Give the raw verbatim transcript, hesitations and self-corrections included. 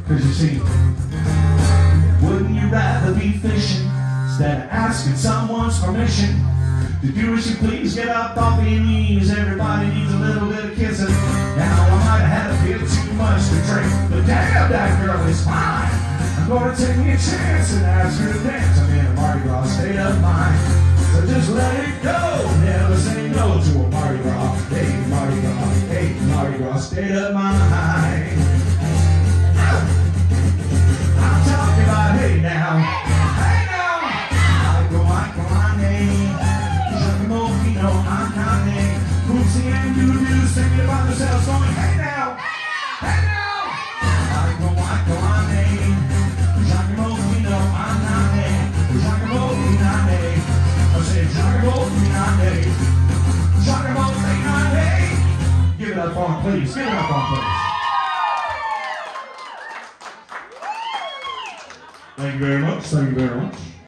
Cause you see, wouldn't you rather be fishing instead of asking someone's permission to do as you please? Get up off your knees, everybody needs a little bit of kissing. Now I might have had a bit too much to drink, but damn, that girl is fine. I'm gonna take me a chance and ask her to dance. I'm in a Mardi Gras state of mind, so just let it go. Never say no to a Mardi Gras. Hey, Mardi Gras, hey, Mardi Gras state of mind. I'm talking about hey now, hey now. I go, I go, I name. Giacomo, you know I'm counting. Oopsie and doo-doo singing about themselves, going hey now, hey now. I go, I go, I name. Giacomo, you know I'm counting. Giacomo, you know me. I say Giacomo, you know me. Giacomo, you know me. Give it up for him, please. Give it up for him, please. Thank you very much. Thank you very much.